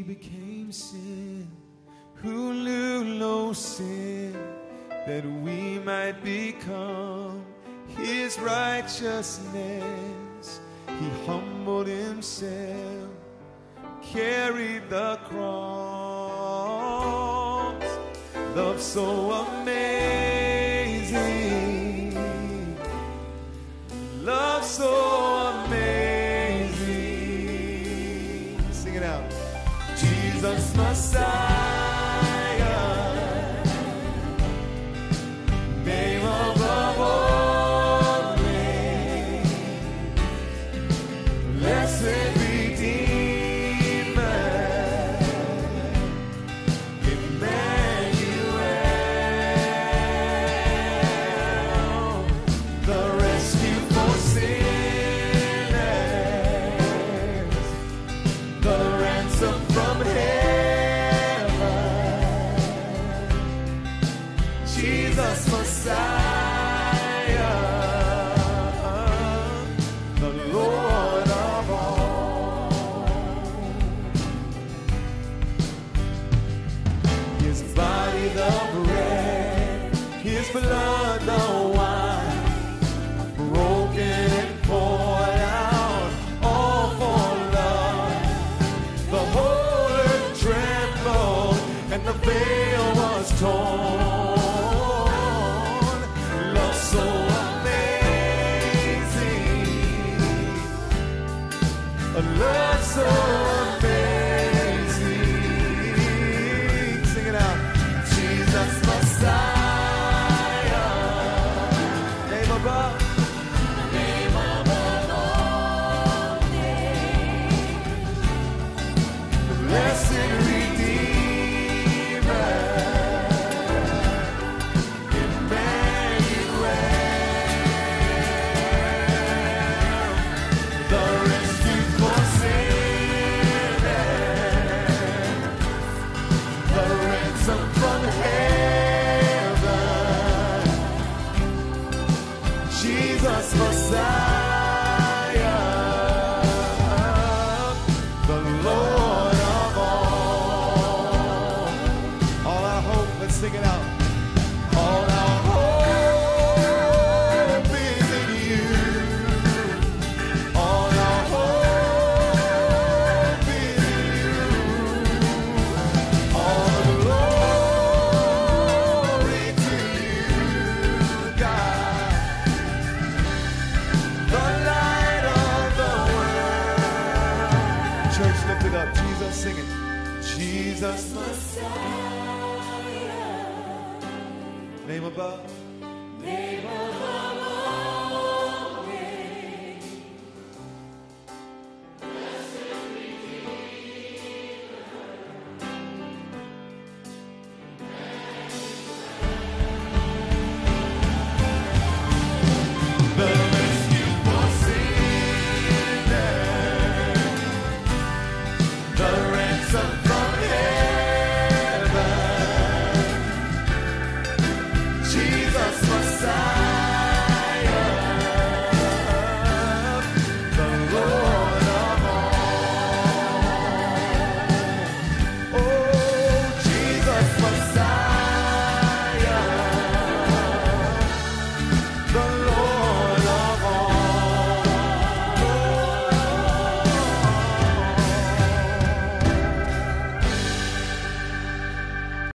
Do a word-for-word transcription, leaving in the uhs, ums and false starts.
he became sin, who knew no sin, that we might become his righteousness. He humbled himself, carried the cross. Love so amazing, love so amazing. Sing it out. Jesus Messiah, name above all names, blessed Redeemer, Emmanuel, the rescue for sinners, the ransom from heaven, Jesus Messiah, the Lord of all. His body the bread, his blood the wine, broken and poured out, all for love. The whole earth trembled and the veil was torn. Love so amazing, a love so amazing. Sing it out. Jesus Messiah, name above, name above all names, blessed Redeemer, Emmanuel, the rescue for sinners, the ransom from heaven, Jesus Messiah, the Lord of all. All our hope, let's sing it out. All our hope is in you. All our hope is in you. All the glory to you, God, the light of the world. Church, lift it up. Jesus, sing it. Jesus Messiah, name above, name above